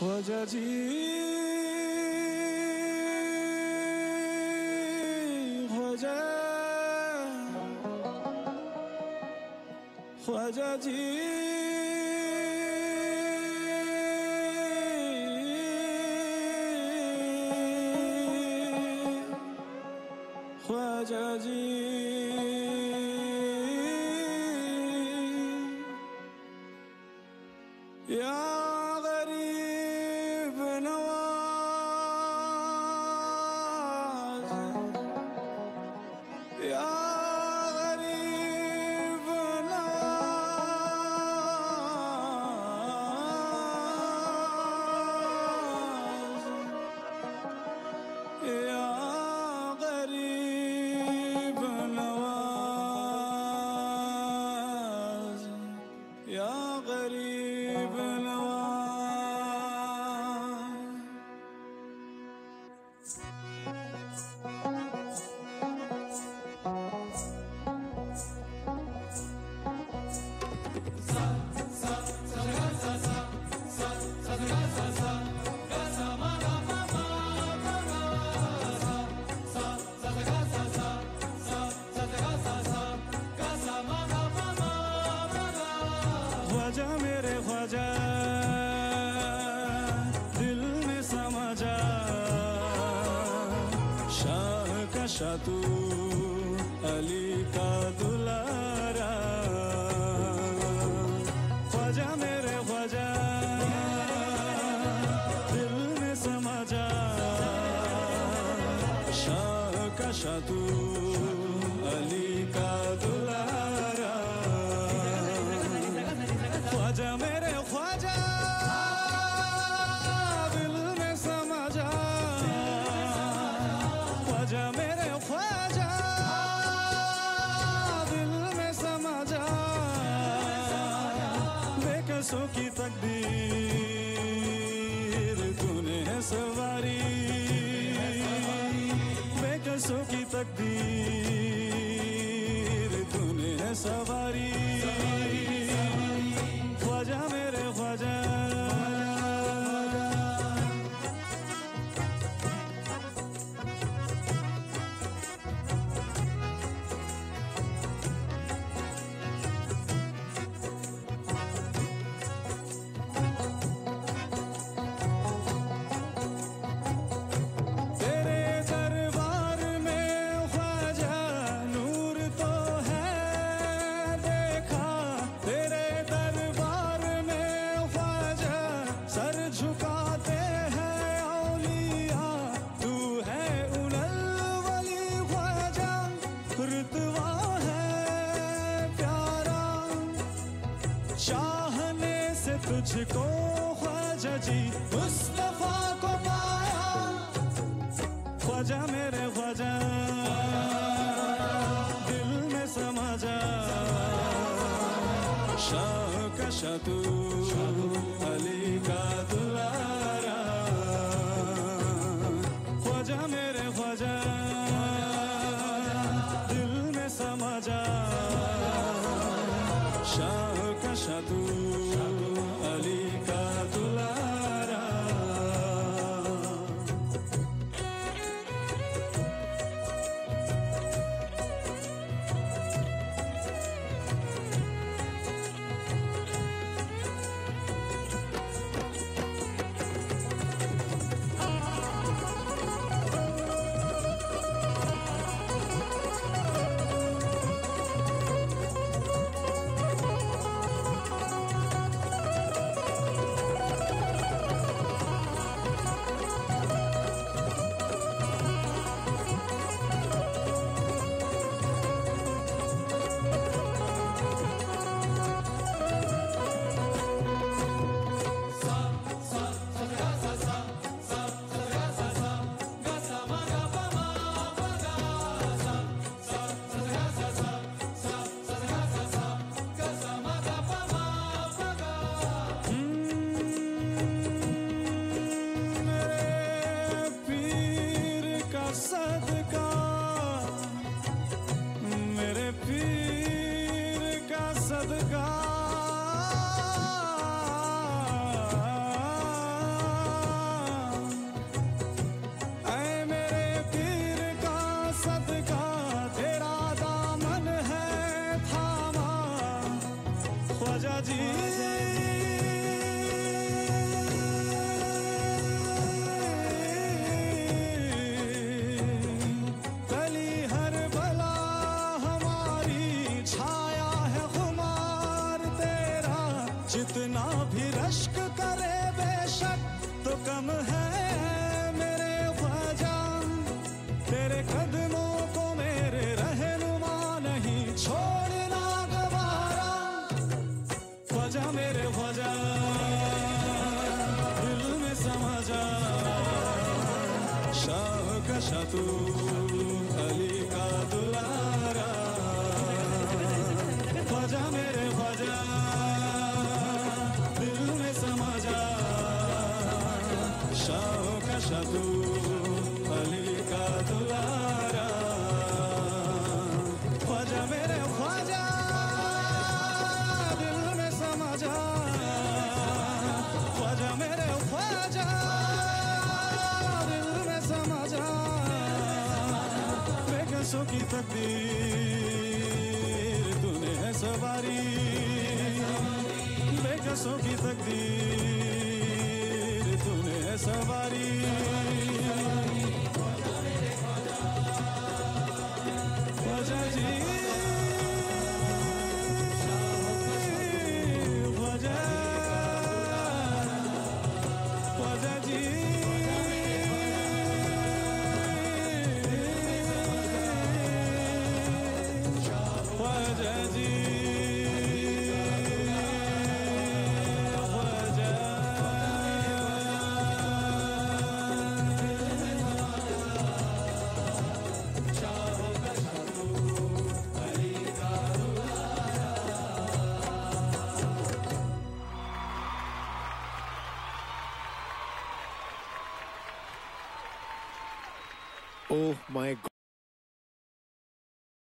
ख्वाजा जी ख्वाजा ख्वाजा जी ख्वाजा जी या गरीब नवाज या गरीब नवाज या गरीब नवाज या गरीब नवाज ख्वाजा मेरे ख्वाजा दिल में समा जा शाह का शाह तू अली का दुलारा ख्वाजा मेरे ख्वाजा दिल में समा जा शाह का शाह तू अली का दुलारा ख्वाजा मेरे ख्वाजा दिल में समा जा ख्वाजा मेरे ख्वाजा दिल में समा जा बेकसों की तकदीर तूने है सवारी बेकसों की तकदीर तूने है सवारी ख्वाजा मेरे ख्वाजा तेरे दरबार में ख्वाजा नूर तो है देखा तेरे दरबार में ख्वाजा सर झुकाते हैं औलिया तू है उलल वली ख्वाजा रुतबा है प्यारा चाहने से तुझको ख्वाजा जी मुस्तफा को पाया ख्वाजा मेरे ख्वाजा दिल में समा जा शाह का शाह तू अली का दुलारा ख्वाजा मेरे ख्वाजा दिल में समा जा शाह का शाह तू अली का दुलारा कम है मेरे ख्वाजा, तेरे कदमों को मेरे रहनुमा नहीं छोड़ना गवारा। ख्वाजा मेरे ख्वाजा दिल में समा जा, शाह का शाह तू अली का दुलारा। ख्वाजा मेरे ख्वाजा दिल में समा जा, शाह का शाह तू अली का दुलारा। ख्वाजा मेरे ख्वाजा दिल में समा जा, ख्वाजा मेरे ख्वाजा दिल में समा जा। बेकसों की तकदीर तूने है सवारी, बेकसों की तकदीर तूने है सवारी। ख्वाजा जी ख्वाजा, ख्वाजा जी ख्वाजा जी Oh my God.